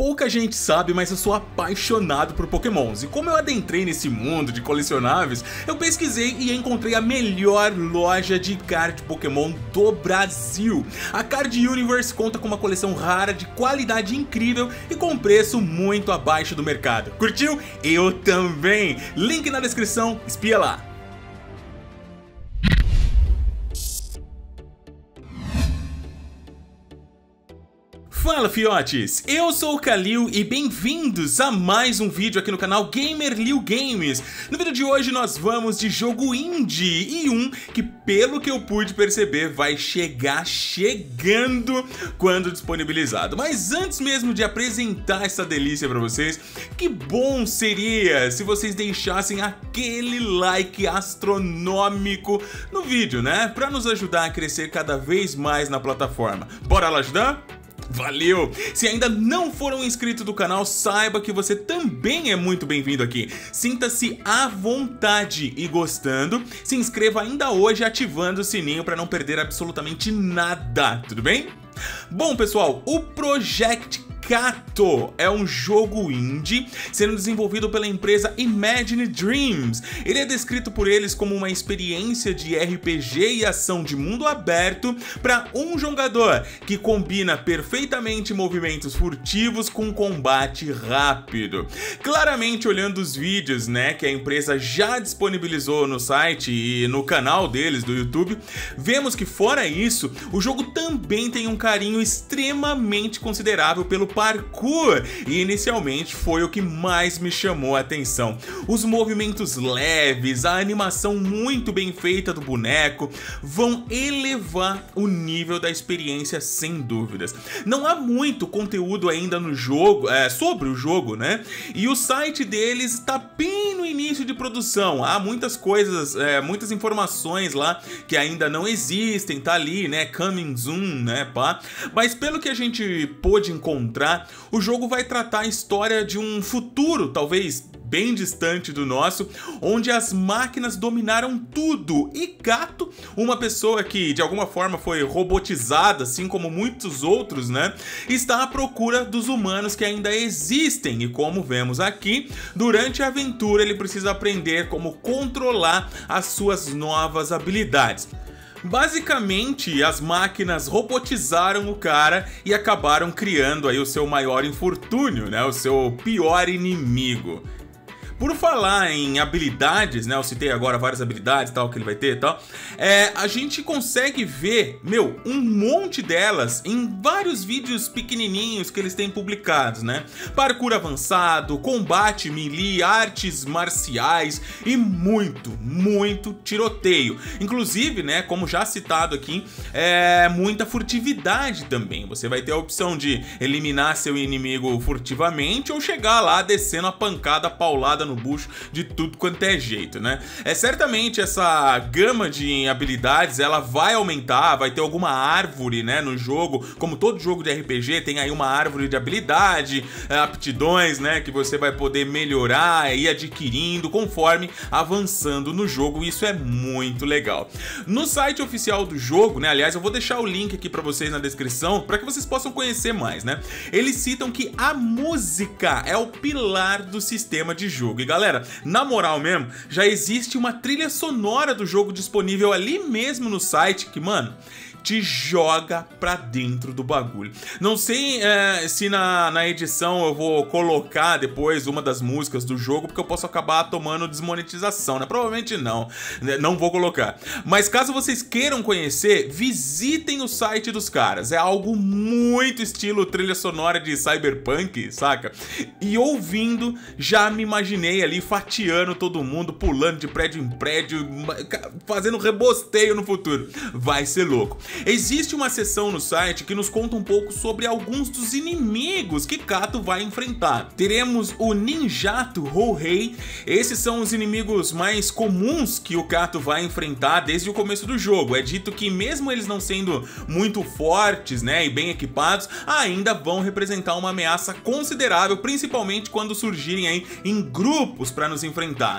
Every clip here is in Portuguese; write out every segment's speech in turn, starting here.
Pouca gente sabe, mas eu sou apaixonado por Pokémons. E como eu adentrei nesse mundo de colecionáveis, eu pesquisei e encontrei a melhor loja de card Pokémon do Brasil. A Card Universe conta com uma coleção rara de qualidade incrível e com preço muito abaixo do mercado. Curtiu? Eu também! Link na descrição, espia lá! Fala fiotes, eu sou o Kalil e bem-vindos a mais um vídeo aqui no canal Gamer Liu Games. No vídeo de hoje nós vamos de jogo indie e um que, pelo que eu pude perceber, vai chegando quando disponibilizado. Mas antes mesmo de apresentar essa delícia pra vocês, que bom seria se vocês deixassem aquele like astronômico no vídeo, né? Pra nos ajudar a crescer cada vez mais na plataforma. Bora lá ajudar? Valeu! Se ainda não foram inscritos do canal, saiba que você também é muito bem-vindo aqui. Sinta-se à vontade e gostando, se inscreva ainda hoje ativando o sininho para não perder absolutamente nada, tudo bem? Bom pessoal, o Project Kato é um jogo indie sendo desenvolvido pela empresa Imagine Dreams. Ele é descrito por eles como uma experiência de RPG e ação de mundo aberto para um jogador que combina perfeitamente movimentos furtivos com combate rápido. Claramente, olhando os vídeos, né, que a empresa já disponibilizou no site e no canal deles do YouTube, vemos que fora isso, o jogo também tem um carinho extremamente considerável pelo parkour, e inicialmente foi o que mais me chamou a atenção. Os movimentos leves, a animação muito bem feita do boneco vão elevar o nível da experiência sem dúvidas. Não há muito conteúdo ainda no jogo, sobre o jogo, né? E o site deles está bem no início de produção. Há muitas coisas, muitas informações lá que ainda não existem, tá ali, né? Coming soon, né, pá? Mas pelo que a gente pôde encontrar, o jogo vai tratar a história de um futuro, talvez bem distante do nosso, onde as máquinas dominaram tudo e Kato, uma pessoa que de alguma forma foi robotizada, assim como muitos outros, né, está à procura dos humanos que ainda existem e, como vemos aqui, durante a aventura ele precisa aprender como controlar as suas novas habilidades. Basicamente, as máquinas robotizaram o cara e acabaram criando aí o seu maior infortúnio, né? O seu pior inimigo. Por falar em habilidades, né, eu citei agora várias habilidades tal que ele vai ter e tal, a gente consegue ver, um monte delas em vários vídeos pequenininhos que eles têm publicados, né? Parkour avançado, combate melee, artes marciais e muito tiroteio. Inclusive, né, como já citado aqui, muita furtividade também. Você vai ter a opção de eliminar seu inimigo furtivamente ou chegar lá descendo a pancada paulada no bucho de tudo quanto é jeito, né? Certamente essa gama de habilidades ela vai aumentar, vai ter alguma árvore, né, no jogo, como todo jogo de RPG tem aí uma árvore de habilidade, aptidões, né, que você vai poder melhorar e ir adquirindo conforme avançando no jogo, e isso é muito legal. No site oficial do jogo, né, aliás, eu vou deixar o link aqui pra vocês na descrição para que vocês possam conhecer mais, né? Eles citam que a música é o pilar do sistema de jogo. E galera, na moral mesmo, já existe uma trilha sonora do jogo disponível ali mesmo no site que, mano, te joga pra dentro do bagulho. Não sei se na edição eu vou colocar depois uma das músicas do jogo, porque eu posso acabar tomando desmonetização, né? Provavelmente não vou colocar. Mas caso vocês queiram conhecer, visitem o site dos caras. É algo muito estilo trilha sonora de Cyberpunk, saca? E ouvindo, já me imaginei ali fatiando todo mundo, pulando de prédio em prédio, fazendo rebosteio no futuro. Vai ser louco. Existe uma seção no site que nos conta um pouco sobre alguns dos inimigos que Kato vai enfrentar. Teremos o Ninjato Houhei. Esses são os inimigos mais comuns que o Kato vai enfrentar desde o começo do jogo. É dito que mesmo eles não sendo muito fortes, né, e bem equipados, ainda vão representar uma ameaça considerável, principalmente quando surgirem aí em grupos para nos enfrentar.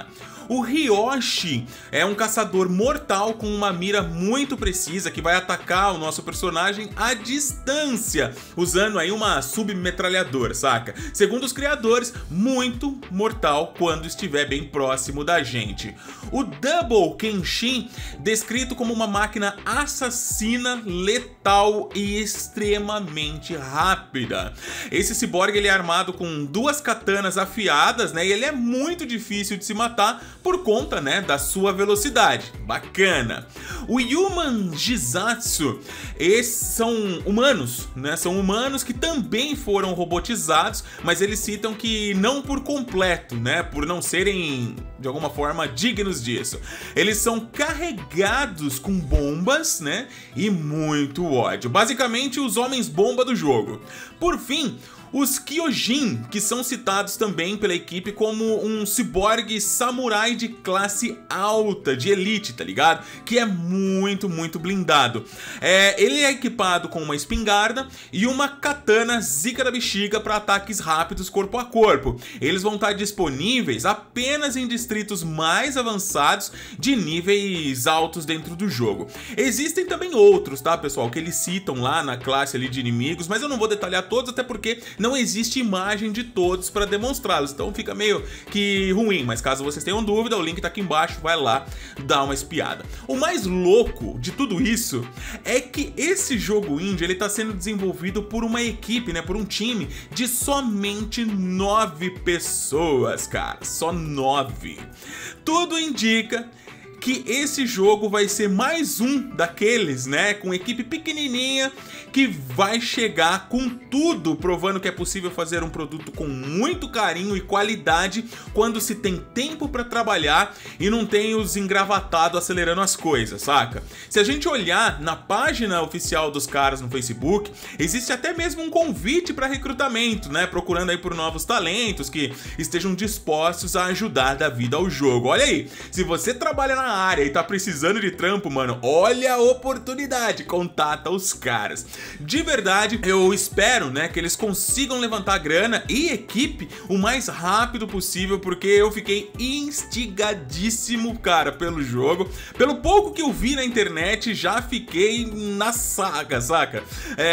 O Ryoshi é um caçador mortal com uma mira muito precisa que vai atacar o nosso personagem à distância, usando aí uma submetralhadora, saca? Segundo os criadores, muito mortal quando estiver bem próximo da gente. O Double Kenshin, descrito como uma máquina assassina, letal e extremamente rápida. Esse ciborgue ele é armado com duas katanas afiadas, né? E ele é muito difícil de se matar por conta, né, da sua velocidade. Bacana. O Human Jizatsu, esses são humanos, né? São humanos que também foram robotizados, mas eles citam que não por completo, né? Por não serem de alguma forma dignos disso. Eles são carregados com bombas, né? E muito ódio. Basicamente os homens bomba do jogo. Por fim, os Kyojin, que são citados também pela equipe como um ciborgue samurai de classe alta, de elite, tá ligado? Que é muito blindado. Ele é equipado com uma espingarda e uma katana zica da bexiga para ataques rápidos corpo a corpo. Eles vão estar disponíveis apenas em distritos mais avançados de níveis altos dentro do jogo. Existem também outros, tá, pessoal, que eles citam lá na classe ali de inimigos, mas eu não vou detalhar todos, até porque não existe imagem de todos para demonstrá-los, então fica meio que ruim, mas caso vocês tenham dúvida, o link tá aqui embaixo, vai lá dar uma espiada. O mais louco de tudo isso é que esse jogo indie, ele tá sendo desenvolvido por uma equipe, né, por um time de somente 9 pessoas, cara, só 9. Tudo indica que esse jogo vai ser mais um daqueles, né, com equipe pequenininha que vai chegar com tudo, provando que é possível fazer um produto com muito carinho e qualidade quando se tem tempo para trabalhar e não tem os engravatados acelerando as coisas, saca? Se a gente olhar na página oficial dos caras no Facebook, existe até mesmo um convite para recrutamento, né, procurando aí por novos talentos que estejam dispostos a ajudar da vida ao jogo. Olha aí, se você trabalha na área e tá precisando de trampo, mano, olha a oportunidade, contata os caras. De verdade, eu espero, né, que eles consigam levantar grana e equipe o mais rápido possível, porque eu fiquei instigadíssimo, cara, pelo jogo. Pelo pouco que eu vi na internet, já fiquei na saga, saca?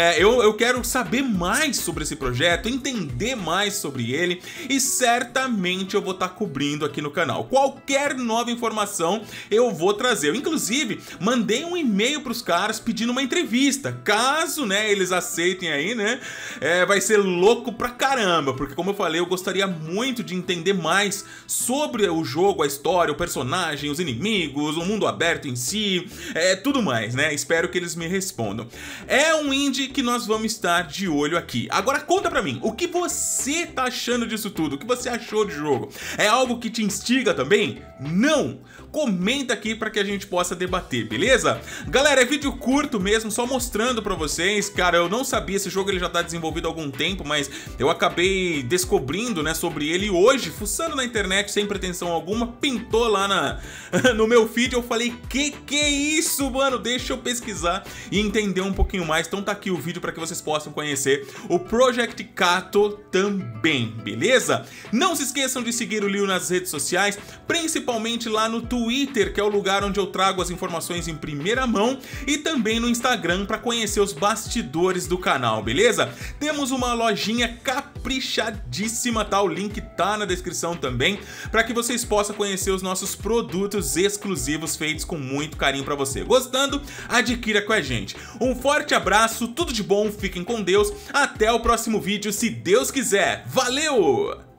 Eu quero saber mais sobre esse projeto, entender mais sobre ele e certamente eu vou estar cobrindo aqui no canal. Qualquer nova informação eu vou trazer. Eu, inclusive, mandei um e-mail pros caras pedindo uma entrevista. Caso, né, eles aceitem aí, né, vai ser louco pra caramba, porque como eu falei, eu gostaria muito de entender mais sobre o jogo, a história, o personagem, os inimigos, o mundo aberto em si, tudo mais, né? Espero que eles me respondam. É um indie que nós vamos estar de olho aqui. Agora conta pra mim, o que você tá achando disso tudo? O que você achou do jogo? É algo que te instiga também? Não? Comenta aqui para que a gente possa debater, beleza? Galera, é vídeo curto mesmo, só mostrando pra vocês. Cara, eu não sabia, esse jogo ele já tá desenvolvido há algum tempo, mas eu acabei descobrindo, né, sobre ele hoje, fuçando na internet sem pretensão alguma, pintou lá no meu feed, eu falei, que é isso, mano? Deixa eu pesquisar e entender um pouquinho mais. Então tá aqui o vídeo para que vocês possam conhecer o Project Kato também, beleza? Não se esqueçam de seguir o Liu nas redes sociais, principalmente lá no Twitter, que é o lugar onde eu trago as informações em primeira mão, e também no Instagram para conhecer os bastidores do canal, beleza? Temos uma lojinha caprichadíssima, tá? O link tá na descrição também, para que vocês possam conhecer os nossos produtos exclusivos feitos com muito carinho para você. Gostando? Adquira com a gente. Um forte abraço, tudo de bom, fiquem com Deus, até o próximo vídeo, se Deus quiser. Valeu!